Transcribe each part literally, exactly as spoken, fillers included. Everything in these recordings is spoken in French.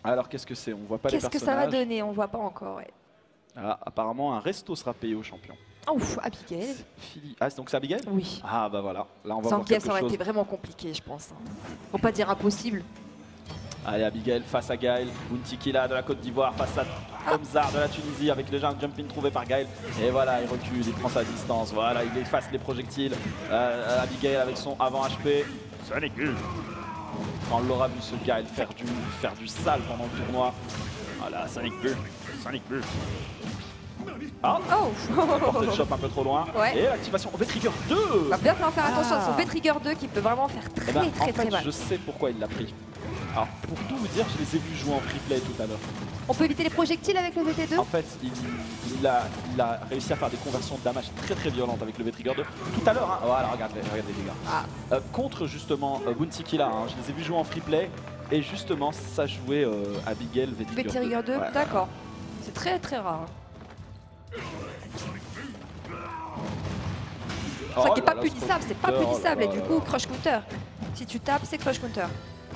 Alors qu'est-ce que c'est? On voit pas les Qu'est-ce personnages. que ça va donner? On voit pas encore. Ouais. Ah, apparemment un resto sera payé au champion. Oh, ouf, Abigail. Philly. Ah, donc c'est Abigail? Oui. Ah bah voilà, là on va voir Zangief, quelque ça aurait chose. été vraiment compliqué, je pense. Faut pas dire impossible. Allez, Abigail face à Gaël. Bounty Killa de la Côte d'Ivoire face à Hamzar de la Tunisie avec déjà un jump in trouvé par Gaël. Et voilà, il recule, il prend sa distance. Voilà, il efface les projectiles. Euh, Abigail avec son avant H P. Sonic Boom. Quand on l'aura vu ce Gaël faire du, faire du sale pendant le tournoi. Voilà, Sonic Boom. Sonic Boom. Ah, Oh, porté le shop un peu trop loin. Ouais. Et l'activation au V-Trigger deux. Va bien falloir faire attention à son Ah. V-Trigger deux qui peut vraiment faire très Eh ben, très en très fait, mal. je sais pourquoi il l'a pris. Alors, pour tout vous dire, je les ai vus jouer en free play tout à l'heure. On peut éviter les projectiles avec le V T deux? En fait, il, il, a, il a réussi à faire des conversions de damage très très violentes avec le V-Trigger deux. Tout à l'heure, hein, voilà, regardez, regardez les gars. Ah. Euh, contre justement euh, Bounty Killa, hein, je les ai vus jouer en free play. Et justement, ça jouait euh, Abigail V-Trigger deux. V-Trigger deux, Ouais. d'accord. C'est très très rare. Oh Ça qui est là pas là, punissable, ce c'est pas counter, oh punissable là et là du là coup là. crush counter. Si tu tapes, c'est crush counter.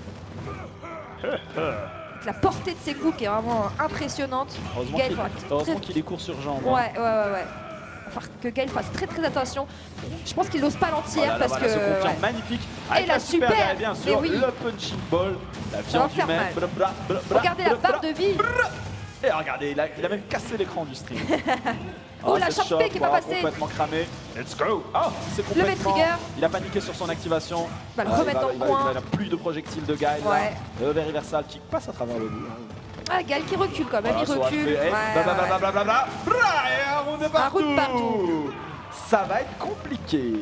Avec la portée de ses coups qui est vraiment impressionnante. Heureusement Gaël qu'il faut être heureusement très- qu'il est court sur jambe. hein. Ouais, ouais, ouais, ouais. Il va falloir que Gaël fasse très très attention. Je pense qu'il n'ose pas Oh l'entière là là, parce voilà, que. se confirme ouais. magnifique. Avec la la super, super, Gaël, bien mais sûr, oui. le punching ball, la va viande faire humaine. mal. Bla, bla, bla, bla, Regardez la bla, barre bla. de vie. Et regardez, il a, il a même cassé l'écran du stream. Oh, la cette Sharpay shot, qui est pas voilà, passée. complètement cramé. Let's go. Oh, c'est complètement. V-Trigger. Il a paniqué sur son activation. Va le Ah, remettre il va- dans le il va- coin. Il n'a plus de projectiles de Gaël. là. Ouais. Le very versal qui passe à travers le bout. Ah, Gaël qui recule quand même, Voilà, il son recule. H P, et Ouais, ouais. blablabla, bra, et un round de partout. round partout. Ça va être compliqué.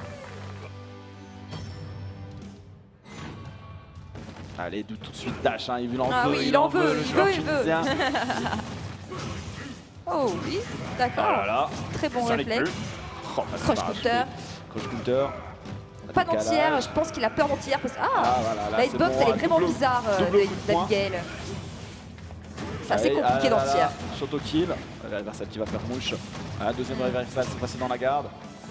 Allez, tout de suite dash, hein. il en Ah veut, oui, il en veut, le il joueur veut, il veut. tunisien. Oh oui, d'accord. Oh là là. Très bon Sonic réflexe. Boom. Oh, bah, c'est Crush pas counter. achevé. Crush counter. Pas Décalage. d'entière, je pense qu'il a peur d'entière parce que. Ah, Ah, voilà, là, la c'est hitbox bon, elle est hein, vraiment double- bizarre euh, double coup de poing. d'Abigail. C'est assez Allez, compliqué ah là là, d'entière. Shoto kill. La Versal qui va faire mouche. Ah, deuxième reversal, c'est passé dans la garde.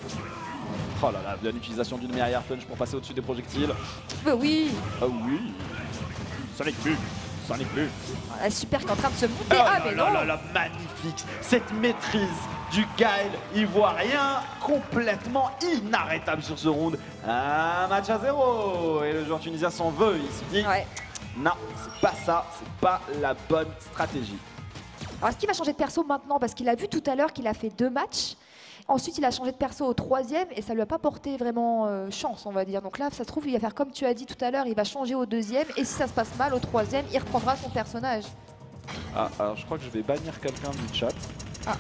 Oh là là, bien l'utilisation d'une meilleure punch pour passer au-dessus des projectiles. Euh, oui, Ah oui. Sonic Boom. Sonic Boom. la super qui est en train de se monter. Oh Ah, là mais là non. là là, magnifique. Cette maîtrise du Gaël ivoirien complètement inarrêtable sur ce round. Un match à zéro. Et le joueur tunisien s'en veut. Il se dit Ouais. non, c'est pas ça, c'est pas la bonne stratégie. Alors est-ce qu'il va changer de perso maintenant? Parce qu'il a vu tout à l'heure qu'il a fait deux matchs. Ensuite, il a changé de perso au troisième et ça lui a pas porté vraiment euh, chance, on va dire. Donc là, ça se trouve, il va faire comme tu as dit tout à l'heure, il va changer au deuxième et si ça se passe mal au troisième, il reprendra son personnage. Ah, alors je crois que je vais bannir quelqu'un du chat. Ah.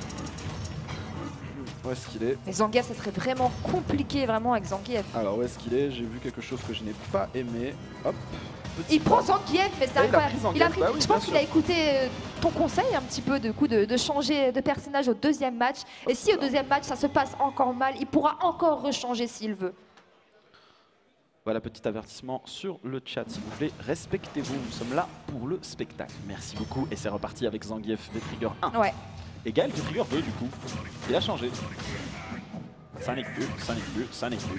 Où est-ce qu'il est? Mais Zangief, ça serait vraiment compliqué vraiment avec Zangief. Alors où est-ce qu'il est? J'ai vu quelque chose que je n'ai pas aimé. Hop. Petit Il prend ban. Zangief, mais c'est Ah, il a incroyable. pris Zangief, Il a pris- bah oui, je bien pense qu'il sûr. a écouté euh, ton conseil un petit peu de, coup, de, de changer de personnage au deuxième match. Et si au deuxième match ça se passe encore mal, il pourra encore rechanger s'il veut. Voilà, petit avertissement sur le chat, s'il vous plaît. Respectez-vous, nous sommes là pour le spectacle. Merci beaucoup. Et c'est reparti avec Zangief V-Trigger un. Ouais. Et Gaël V-Trigger deux, du coup. Il a changé. Sonic Boom, Sonic Boom, Sonic Boom.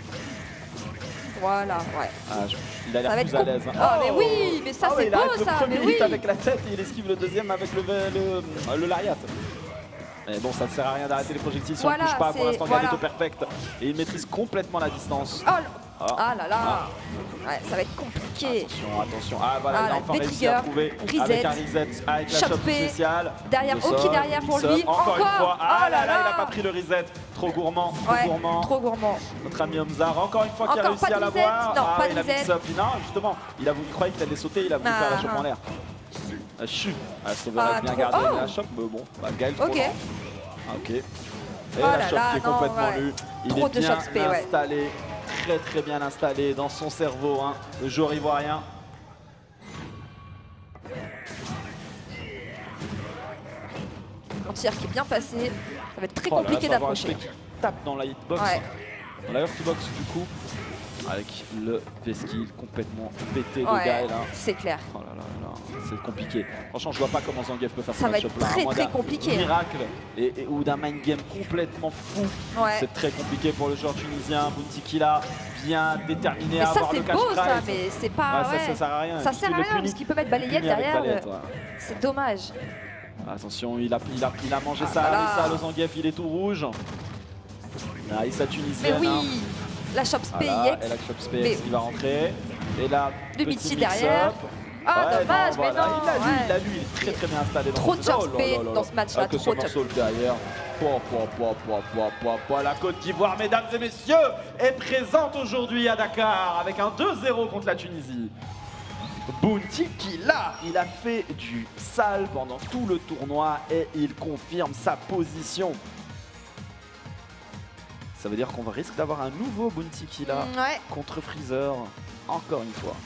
Voilà, ouais. Ah, je- il a Ça va l'air être plus à com- l'aise. hein. Ah, mais oui, mais ça, Ah c'est ouais, il beau, arrête le ça, premier mais oui. hit avec la tête et il esquive le deuxième avec le, le, le lariat. Mais bon, ça ne sert à rien d'arrêter les projectiles si Voilà, on ne touche pas. Pour c'est- l'instant, Gaël voilà. est au perfect. Et il maîtrise complètement la distance. Oh, là- Ah. ah là là. Ouais, ça va être compliqué. Attention, attention. Ah voilà, Ah, il a la enfin réussi à V-Trigger, trouver reset, avec un reset, avec la shot shot P, spéciale. derrière, Le Oki sol, derrière pour mix-up. lui. Encore, une Encore. fois. Ah Oh là là là, il là. n'a pas pris le reset. Trop gourmand, trop Ouais, gourmand. trop gourmand. Notre ami Hamzar, encore une fois, qui a Encore réussi pas de à reset. l'avoir. Non, Ah, pas il de a reset. mix-up. Non, justement, il, a voulu, il croyait qu'il allait sauter, il a voulu Ah, faire la chope ah. en l'air. Ah, chut. Ah, ça Ah, aurait bien trop- gardé oh. la chope, mais bon, bah, Gaël, trop Ok. lent. Ah, ok. Et Oh la là chope là, qui est non, complètement ouais. nue. Il Trop est de bien choc spé, ouais. installé, très très bien installé dans son cerveau, hein, le joueur ivoirien. Entière qui est bien passé. Ça va être très Oh là là, compliqué ça va avoir un d'approcher. H P qui tape dans la hitbox. Ouais. Dans la hurtbox du coup. Avec le V-Skill complètement pété de Ouais, Gaël. hein. c'est clair. Oh là là là là. c'est compliqué. Franchement, je vois pas comment Zangief peut faire ça ce va être match-up là. très très compliqué. Miracle et, et, ou d'un mind game complètement fou. Ouais. C'est très compliqué pour le joueur tunisien. Bounty Killa, bien déterminé Mais à ça avoir le c'est cash beau ça, prize. mais c'est pas. Ouais, Ouais. ça, ça sert à rien. Ça sert à Il le rien punit- parce qu'il peut mettre balayette punit avec derrière. balayette, euh, ouais. C'est dommage. Attention, il a, il a, il a mangé Ah, ça, voilà. Arissa, le Zangief, il est tout rouge. Arissa Mais tunisienne. oui, hein. la Chops Voilà, P et la X. Chops P X Mais- qui va rentrer. Et là, Le petit Mitty mix-up. derrière. Ah Ouais, dommage, non, mais voilà. non. Il a lu, ouais. il a lu, il est très très bien installé. Dans Trop le de jeu. Chops Oh P là là là dans là. ce match-là, Avec le trop de somersault derrière. Pouah, pouah, pouah, pouah, pouah, pouah, pouah, pouah. La Côte d'Ivoire, mesdames et messieurs, est présente aujourd'hui à Dakar avec un deux zéro contre la Tunisie. Bounty Killa, il a fait du sale pendant tout le tournoi et il confirme sa position. Ça veut dire qu'on risque d'avoir un nouveau Bounty Killa Mm, ouais. contre Freezer, encore une fois.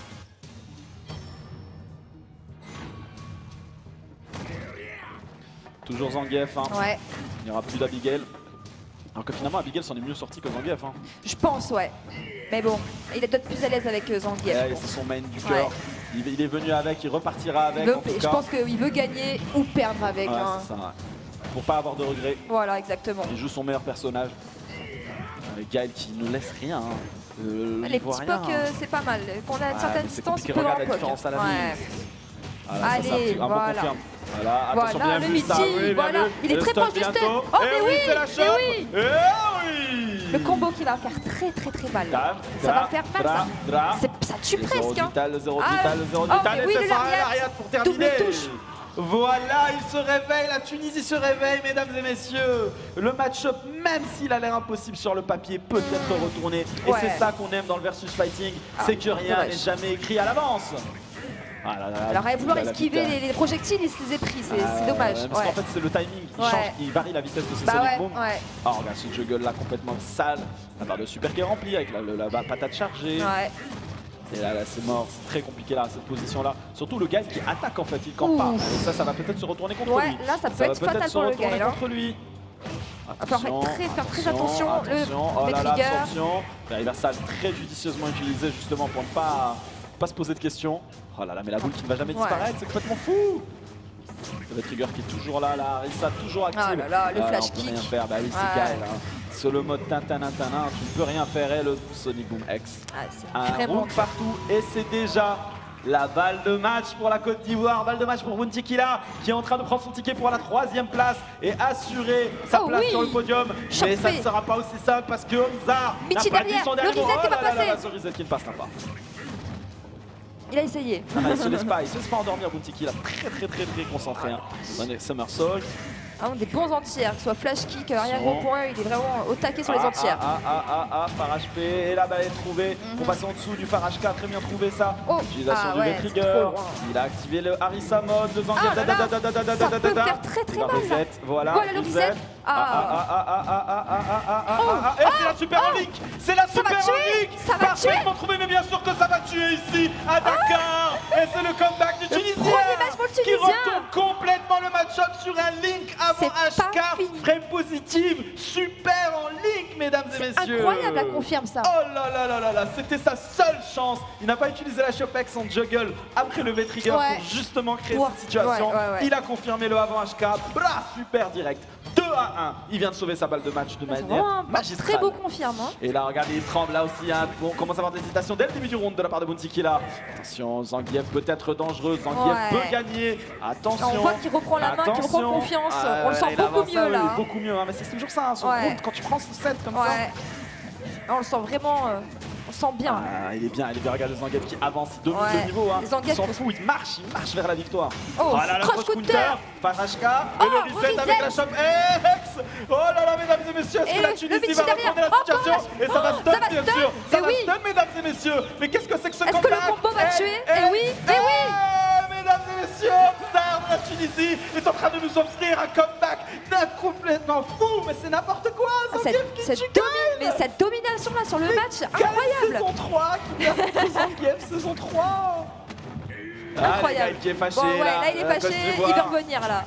Toujours Zangief, hein. Ouais, Il n'y aura plus d'Abigail. Alors que finalement Abigail s'en est mieux sorti que Zangief. Hein. je pense, ouais. Mais bon, il est peut-être plus à l'aise avec euh, Zangief. Ouais, je pense. c'est son main du Ouais. cœur. Il, il est venu avec, il repartira avec. Il veut- en tout je cas. pense qu'il veut gagner ou perdre avec. Ouais, hein. c'est ça, ouais. Pour pas avoir de regrets, Voilà, exactement. il joue son meilleur personnage. Euh, Gaël qui ne laisse rien. Hein. Euh, Les petits l'Ivoirien, pocs, hein. euh, c'est pas mal. Qu'on a une Ouais, certaine mais c'est distance, il compliqué. peut avoir Regarde un la poke. différence à la Ouais. Voilà, ça, c'est un, Allez, petit- un bon voilà. confirme. Voilà, attention, Voilà, bien le vu, ça, Mitty, oui, bien voilà. vu. Il est Le très stun proche du bientôt. stun. Oh, Eh mais oui, oui, c'est la mais chope. oui. Eh oui. Le combo qui va faire très très très mal. Dra, Ça dra, va faire mal, dra, ça. dra. C'est- Ça tue Le zéro presque. de hein. vital, le zéro de Ah, vital, le zéro de oh, vital, mais et oui, c'est le ça, lariat. l'ariat pour terminer. Double touche. Voilà, il se réveille, la Tunisie se réveille, mesdames et messieurs. Le match-up, même s'il a l'air impossible sur le papier, peut être retourné. Et Ouais. c'est ça qu'on aime dans le versus fighting, Ah, c'est que rien dommage. n'est jamais écrit à l'avance. Ah là là, Alors, à vouloir la- la esquiver vitesse. les, les projectiles, il se les a pris. C'est Ah, c'est dommage. Parce ouais. qu'en fait, c'est le timing qui Ouais. change, il varie la vitesse de ses Bah Sonic ouais, Boom. ouais. Ah, regarde ce juggle là complètement sale. La barre de super qui est remplie avec la, la- la patate chargée. Ouais. Et là, là c'est mort, c'est très compliqué là, cette position-là. Surtout le gars qui attaque en fait, il campe pas. Ouf. Et ça, ça va peut-être se retourner contre Ouais, lui. là, ça peut va être fatal peut-être se pour le retourner gars, hein. contre lui. Va falloir faire très- faire très attention, le attention. Oh là là, trigger. absorption. Là, il a ça très judicieusement utilisé justement pour ne pas, pas se poser de questions. Oh là là, mais la boule qui ne va jamais Ouais. disparaître, c'est complètement fou. Le trigger qui est toujours là, là, Arissa toujours active. Ah là là, le Ah, flash on peut kick. rien faire, bah oui, c'est Ouais. Gaël. Hein. Sur le mode Tintin, Tintin, tu ne peux rien faire. Et le Sonic Boom X. Ah, c'est Un vraiment round partout et c'est déjà la balle de match pour la Côte d'Ivoire, balle de match pour Bounty Killa qui est en train de prendre son ticket pour la troisième place et assurer sa Oh place oui. sur le podium. Mais ça ne Chopé. sera pas aussi simple parce que Hamza n'a Mitty pas dit derrière, son le dernier mot. reset qui Oh va là là là passer. là, ce reset qui ne passera pas. Il a essayé. Ah, il se laisse pas, il se laisse pas endormir Bounty Killa, très très très très concentré. Hein. Somersault. Vraiment des bons anti-air, que ce soit flash kick, arrière Son. au point, il est vraiment au taquet sur les Ah, anti-air. Ah, ah, ah, ah, Phare H P, et la balle est trouvée pour passer en dessous du Phare H K, très bien trouvé ça. Oh, Utilisation ah du ouais, V-Trigger, c'est trop loin. il a activé le Harissa mode, le Zangief, Ah là là, ça peut faire très, très il va mal, là. reset, voilà, Voilà le reset. Ah, ah, ah, ah, ah, ah, ah, ah, ah, ah, Oh, ah, et c'est la super oh. en link, c'est la Ça va super en tuer, link, ça va parfaitement trouvé, mais bien sûr que ça va tuer ici, à Dakar, et c'est le comeback du Tunisien, premier match pour le qui Tunisien. retourne complètement le match-up sur un link avant C'est H K, pas fini. frame positive, super en link, mesdames et messieurs. Incroyable, elle confirme ça. Oh là là là là là, c'était sa seule chance. Il n'a pas utilisé la Chopex en juggle après le V-Trigger Ouais. pour justement créer Ouais, cette situation. ouais, ouais, ouais. Il a confirmé le avant H K, bras super direct, deux à un. Il vient de sauver sa balle de match de C'est manière vraiment un magistrale. très beau confirme. Hein. Et là, regardez, il tremble là aussi. Hein. Bon, on commence à avoir des hésitations dès le début du round de la part de Bounty Killa. Attention, Zangief peut être dangereux. Zangief Ouais. peut gagner. Attention. On voit qu'il reprend la main, qu'il reprend Attention. confiance. Ah, On le sent il beaucoup avance, mieux ah, là. oui, hein. beaucoup mieux. Hein. Mais c'est toujours ça, hein, son Ouais. round, quand tu prends ce set comme ça. Ouais. On le sent vraiment. euh, on sent bien. Ah, il est bien, il est bien. Regarde le Zangief qui avance, il domine Ouais. le niveau. Hein. Les Zangief Il s'en faut- fout, il marche, il marche vers la victoire. Oh, voilà, le croche croche counter. counter, Phare H K, Oh, et le reset reset. avec la chope X. Oh là là, mesdames et messieurs, est-ce Et que la le- Tunisie le Mitty va derrière. retourner la Encore situation? la- Et ça va Oh, stun, ça va bien stun. sûr. Ça Mais va oui. stun, mesdames et messieurs. Mais qu'est-ce que c'est que ce Est-ce que comeback? le combo va Eh, tuer? eh, Eh oui, eh oui. eh, mesdames et messieurs, Hamza de la Tunisie est en train de nous offrir un comeback d'un complètement fou. Mais c'est n'importe quoi, Ah, Zangief cette, qui cette tue domi- mais cette domination là sur le match, incroyable. Saison trois qui vient de Zangief, saison trois. Ah, Incroyable. le gars qui est fâché Bon, ouais, là, là il est euh, fâché, Côte il d'Ivoire. va revenir là.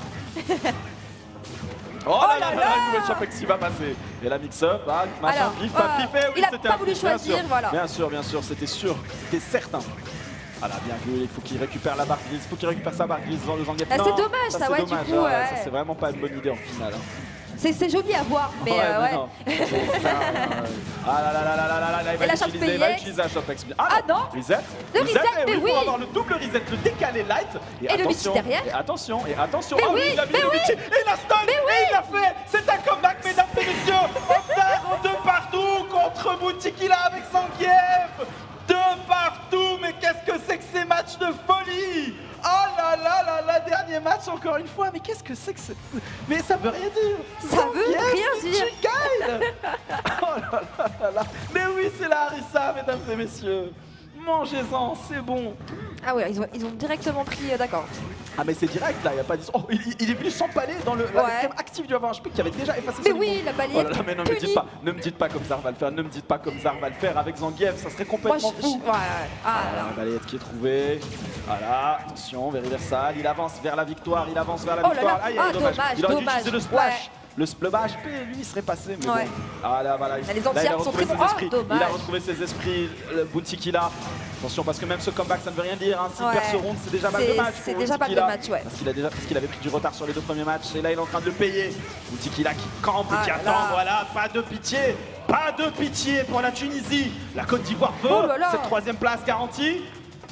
Oh là là là là, là. une nouvelle Chopex qui va passer. Et la mix-up, hein, machin, Alors, pif, pas voilà. pif, eh oui, Il a c'était pas un voulu pif, bien choisir, sûr. voilà. Bien sûr, bien sûr, c'était sûr, c'était certain. Voilà, bien vu, il faut qu'il récupère la barre grise, il faut qu'il récupère sa barre grise dans le Zangief. Ah, c'est dommage, ça, ça ouais, dommage, du coup, ouais, ouais. ça c'est vraiment pas une bonne idée en finale. Hein. C'est joli à voir, mais ouais, euh, ouais. Non. Ça, euh, ah là là là là là là là là, il va l'utiliser, il va utiliser la shop X. Ah, ah non, Reset. Le reset, mais oui. Pour avoir le double reset, le décalé light. Et, et attention, le Michi derrière. Et attention, et attention. Mais Ah oui, oui, il a mis mais le oui. Michi, et il a stun, Mais et oui. il l'a fait. C'est un comeback, mesdames et messieurs. Omzar de partout contre Muntikila avec Zangief. De partout, mais qu'est-ce que c'est que ces matchs de folie! Oh là là là là, dernier match encore une fois, mais qu'est-ce que c'est que c'est? Mais ça veut rien dire! Ça veut rien dire! Oh là là là là! Mais oui, c'est la Harissa, mesdames et messieurs! Mangez-en, c'est bon! Ah ouais, ils ont, ils ont directement pris, euh, d'accord. Ah mais c'est direct là, il n'y a pas d'histoire. Oh, il, il est venu s'empaler dans le Ouais. système actif du H P qui avait déjà effacé Mais son oui, niveau. il a balayé. Oh là là, mais non, me dites pas, ne me dites pas comme Zar va le faire, ne me dites pas comme Zar va le faire avec Zangief, ça serait complètement Moi, je, fou. je- ouais, ouais. Ah, Voilà, là. la balayette qui est trouvée. Voilà, attention, vers Versal, il avance vers la victoire, il avance vers la Oh là victoire. là. Aïe, Ah, aïe, dommage. dommage, Il aurait dû dommage. utiliser le splash. Ouais. Le, le H P, lui, il serait passé, mais Ouais. bon. Ah là, voilà, il, Les là, il a anciens sont retrouvé très ses bons. Oh, esprits. il a dommage. retrouvé ses esprits, le Buntikila. Attention, parce que même ce comeback, ça ne veut rien dire. Hein. S'il Ouais. perd ce round, c'est déjà mal de C'est- match. c'est pour déjà mal de Buntikila. match, ouais. Parce qu'il a déjà, parce qu'il avait pris du retard sur les deux premiers matchs. Et là, il est en train de le payer. Buntikila qui campe et Ah qui là attend. là. Voilà, pas de pitié. Pas de pitié pour la Tunisie. La Côte d'Ivoire veut Oh là là. cette troisième place garantie.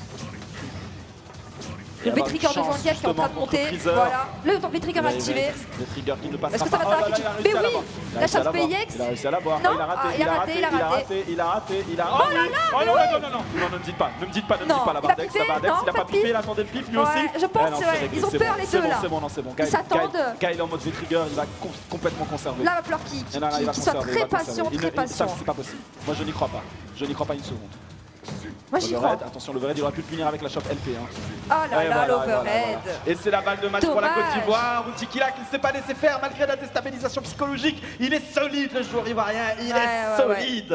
Le V-Trigger de Zangief qui est en train de monter. Voilà. Le V-Trigger activé. Le trigger qui ne passera Est-ce que ça pas. va Oh là faire là, quelque il a chose? réussi Mais à oui, l'avoir. Il a la réussi à chape l'avoir. P I X. Il a réussi à l'avoir. Non, Il a raté, ah, il a raté, il a raté. raté, il a raté, il a Oh là là, Oh mais non, oui. non, non, non, non, ne me dites pas, ne me dites pas, ne me Non, dites pas la il a Bardex, piffé, la Bardex, non, il a pas pas de piffé, pif. il a tenté le pif lui Ouais, aussi. je pense, Eh non, ouais, c'est réglé, ils ont c'est peur, bon, les c'est deux, bon, là. C'est bon, non, c'est bon. Ils s'attendent. Kyle est en mode V-Trigger, il va com- complètement conserver. Là, il va falloir qu'il Et qu'il- non, là, il va qu'il soit conserver, il très va conserver. patient, Il ne- très il- ça, patient. c'est pas possible. Moi, je n'y crois pas. Je n'y crois pas une seconde. Moi, j'y crois. L'overhead, attention, l'overhead, il aurait pu le finir avec la shop L P. Hein. Ah là Et là, voilà, l'overhead. et voilà, voilà. Et c'est la balle de match pour la Côte Dommage. d'Ivoire. Buntikila qui ne s'est pas laissé faire malgré la déstabilisation psychologique. Il est solide, le joueur ivoirien. Il Ouais, est ouais, ouais. solide.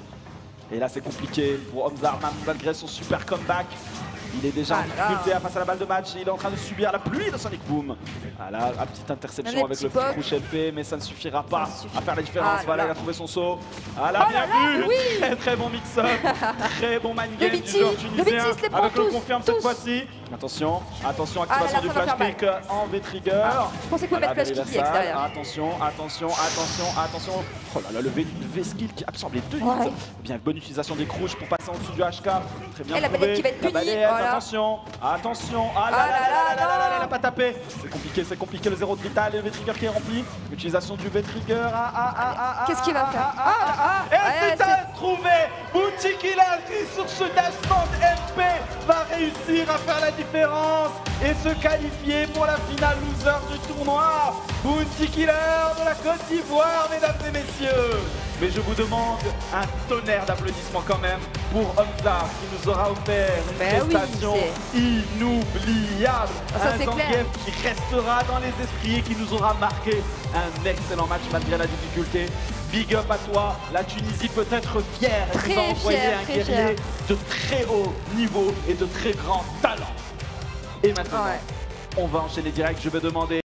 Et là, c'est compliqué pour Omzar, malgré son super comeback. Il est déjà en Ah là. difficulté face à la balle de match et il est en train de subir la pluie de Sonic Boom. Voilà, la petite interception Même les avec le petits petit pocs. push L P, mais ça ne suffira pas Ça suffit. à faire la différence. Ah Voilà, là. il a trouvé son saut. Ah là, Oh bien là là, vu. oui. Très très bon mix-up. Très bon mind game du Viti, joueur le tunisien. Viti se les prend Avec le tous, confirme tous. cette fois-ci. Attention, attention, Ah là activation là, du ça va flash faire kick en V-Trigger. Ah, je pensais qu'on Voilà, mettre flash kick Versal. extérieur. Attention, attention, attention, attention. Oh là là, le V- le V-skill qui absorbe les deux Ouais. hits. Bien, bonne utilisation des crouches pour passer en dessous du H K. Très bien Et la trouvé. balayette qui va être La punie, balayette, voilà. attention, attention. Ah là Ah là là là là là, là là là, non. il a pas tapé. C'est compliqué, c'est compliqué. Le zéro de vital et le V-Trigger qui est rempli. Utilisation du V-Trigger. Ah, ah, ah, ah, ah, Qu'est-ce qu'il va ah, faire? ah, ah, ah, Ah, Et ouais, c'est à trouver. Buntikila qui sur ce dashboard M P va réussir à faire la différence et se qualifier pour la finale loser du tournoi. Buntikila de la Côte d'Ivoire, mesdames et messieurs. Mais je vous demande un tonnerre d'applaudissements quand même pour Omzar qui nous aura offert une Ben oui, prestation inoubliable. Ah, ça, un c'est Zangief clair. qui restera dans les esprits et qui nous aura marqué un excellent match malgré la difficulté. Big up à toi, la Tunisie peut être fière. Elle Très nous a envoyé fière, un très guerrier de très haut niveau et de très grand talent. Et maintenant, Ouais. on va enchaîner direct. Je vais demander